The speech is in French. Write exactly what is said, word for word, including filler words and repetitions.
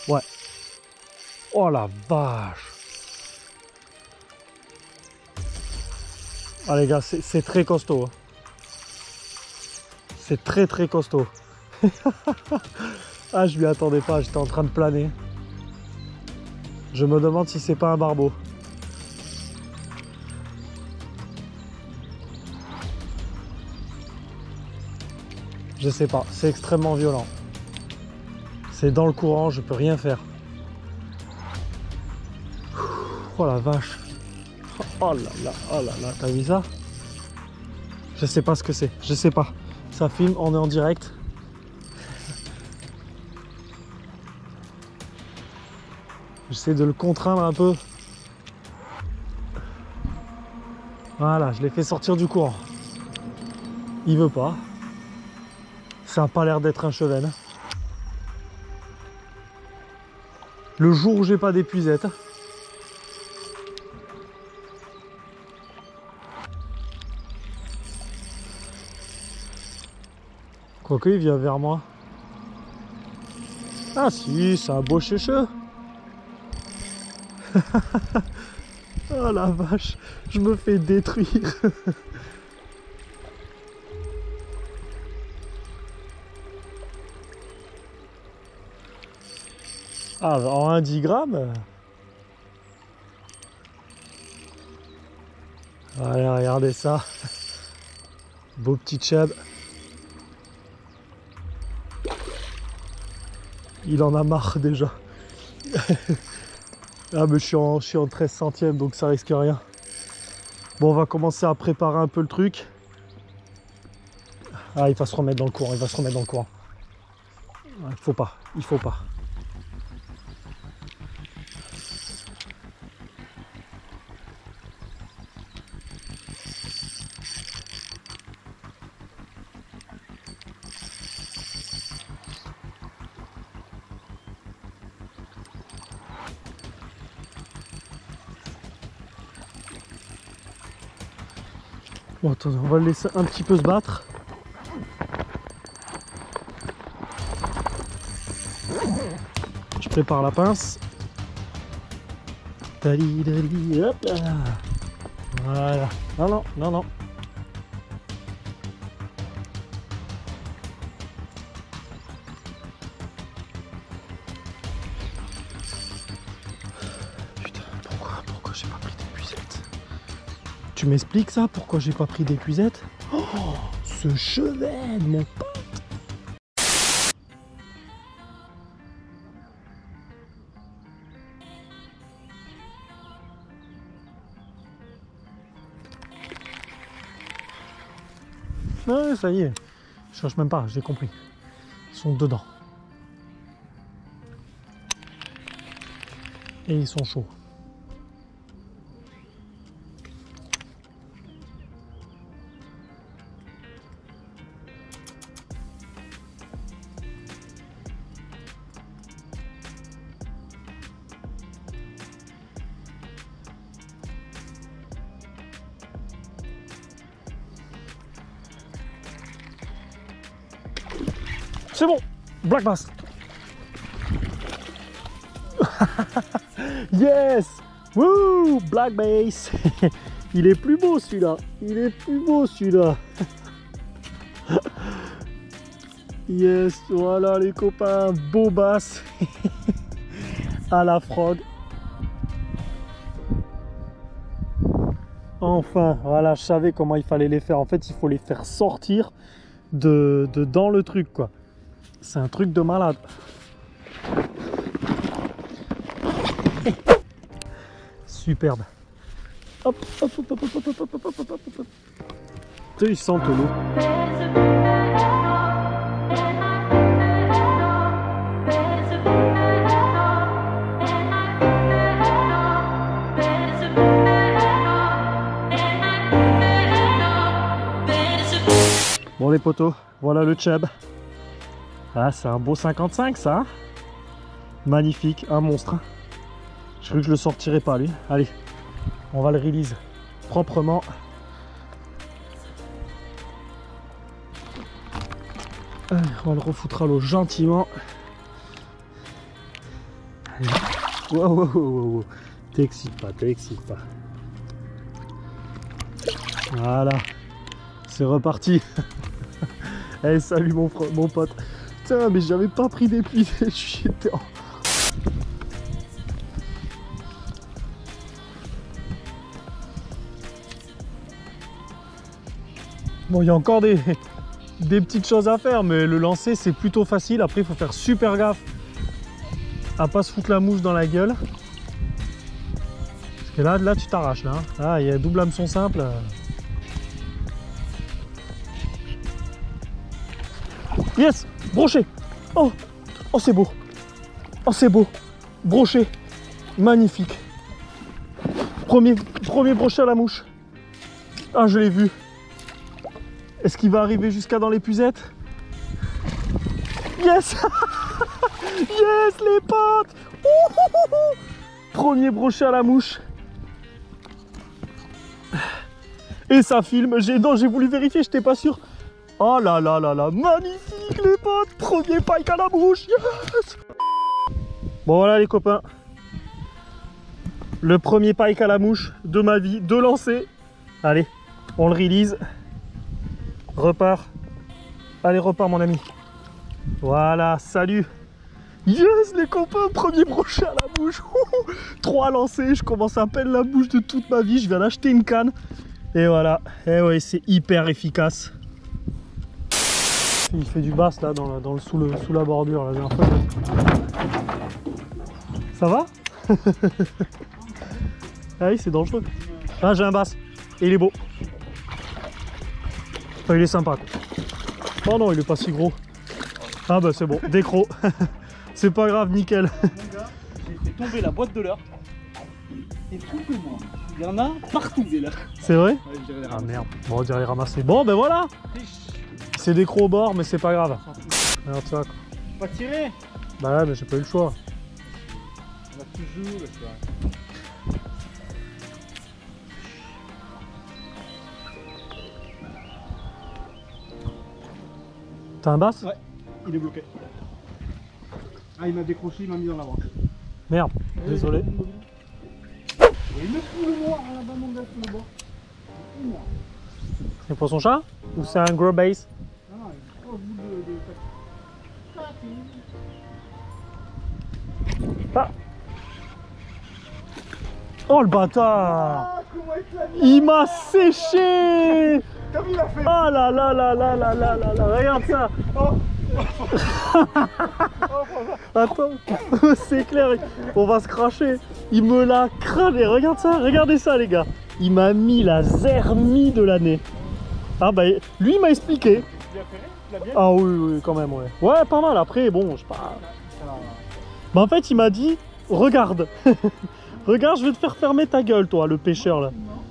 Ouais. Oh la vache. Ah les gars, c'est très costaud. Hein. C'est très très costaud. Ah, je m'y attendais pas, j'étais en train de planer. Je me demande si c'est pas un barbeau. Je sais pas, c'est extrêmement violent. C'est dans le courant, je peux rien faire. Oh la vache. Oh là là, oh là là, t'as vu ça? Je sais pas ce que c'est, je sais pas. Ça filme, on est en direct. J'essaie de le contraindre un peu. Voilà, je l'ai fait sortir du courant. Il veut pas. Ça n'a pas l'air d'être un chevenne. Le jour où j'ai pas d'épuisette. Quoique, il vient vers moi. Ah si, c'est un beau chécheux. Oh la vache, je me fais détruire. Ah, en un dix grammes. Allez, regardez ça. Beau petit chub. Il en a marre déjà. Ah mais je suis, en, je suis en treize centièmes donc ça risque rien. Bon, on va commencer à préparer un peu le truc. Ah, il va se remettre dans le courant, il va se remettre dans le courant. Il faut pas, il faut pas. Bon, attendez, on va le laisser un petit peu se battre. Je prépare la pince. Dali, dali, hop là. Voilà. Non, non, non, non. Putain, pourquoi, pourquoi j'ai pas pris d'épuisette? Tu m'expliques ça? Pourquoi j'ai pas pris d'épuisette? Oh, ce chevenne, mon pote! Ouais, ça y est. Je cherche même pas, j'ai compris. Ils sont dedans. Et ils sont chauds. C'est bon, black bass. Yes, wouh, black bass. Il est plus beau celui-là. Il est plus beau celui-là. Yes, voilà les copains, beau bass à la frog. Enfin, voilà, je savais comment il fallait les faire. En fait, il faut les faire sortir de, de dans le truc, quoi. C'est un truc de malade. Superbe. Hop, hop, hop, hop, hop, hop, hop, hop, hop, hop, hop, hop. Tu sais, ils sentent l'eau. Bon les potos, voilà le chub. Ah, c'est un beau cinquante-cinq ça. Hein, magnifique, un monstre. Je crois que je le sortirais pas lui. Allez, on va le release proprement. Allez, on va le refoutre à l'eau gentiment. Wow, wow, wow, wow. T'excites pas, t'excites pas. Voilà. C'est reparti. Hey, salut mon, mon pote. Putain, mais j'avais pas pris d'épuisé. Je suis en... Bon, il y a encore des, des petites choses à faire, mais le lancer c'est plutôt facile. Après, il faut faire super gaffe à pas se foutre la mouche dans la gueule. Parce que là, là tu t'arraches là. Hein. Ah, il y a un double hameçon simple. Yes, broché. Oh, oh c'est beau. Oh c'est beau. Broché. Magnifique. Premier, premier brochet à la mouche. Ah, je l'ai vu. Est-ce qu'il va arriver jusqu'à dans l'épuisette? Yes. Yes les potes. Ouh, premier brochet à la mouche. Et ça filme. J'ai non, j'ai voulu vérifier, j'étais pas sûr. Oh là là là là, magnifique les potes. Premier pike à la mouche. Yes. Bon voilà les copains. Le premier pike à la mouche de ma vie, de lancer. Allez, on le release. Repart. Allez, repart mon ami. Voilà, salut. Yes les copains, premier brochet à la bouche. Trois lancés, je commence à peine la bouche de toute ma vie. Je viens d'acheter une canne. Et voilà. Et ouais, c'est hyper efficace. Il fait du bass là, dans, la, dans le, sous, le, sous la bordure. La dernière fois. Ça va? Ah oui, c'est dangereux. Ah, j'ai un bass. Et il est beau. Enfin, il est sympa quoi. Oh non, il est pas si gros. Ah bah c'est bon, décro. C'est pas grave, nickel. J'ai fait tomber la boîte de leurre. Et trompez-moi, il y en a partout des leurres. C'est vrai? Ouais, ah merde, bon on dirait les ramasser. Bon ben voilà. C'est décro au bord, mais c'est pas grave. Alors tu vois quoi. Pas tirer. Bah ouais, mais j'ai pas eu le choix. On va toujours le choix. T'as un bass? Ouais, il est bloqué. Ah, il m'a décroché, il m'a mis dans la branche. Merde, désolé. Il me fout le noir là-bas, mon gars, sur le bord. C'est pour son chat? Ou c'est un gros bass? Ah non, il est pas au bout de. de... Ah. Oh le bâtard! Ah, comment il Il m'a séché! Comme il a fait. Oh là là là là là là là là, regarde ça! Oh. Attends, c'est clair, on va se cracher. Il me l'a crâné, regarde ça, regardez ça les gars. Il m'a mis la zermie de l'année. Ah bah, lui il m'a expliqué. Il a fait, il a bien. Ah oui, oui, quand même, ouais. Ouais, pas mal, après, bon, je sais pas. Bah en fait, il m'a dit, regarde. Regarde, je vais te faire fermer ta gueule, toi, le pêcheur là.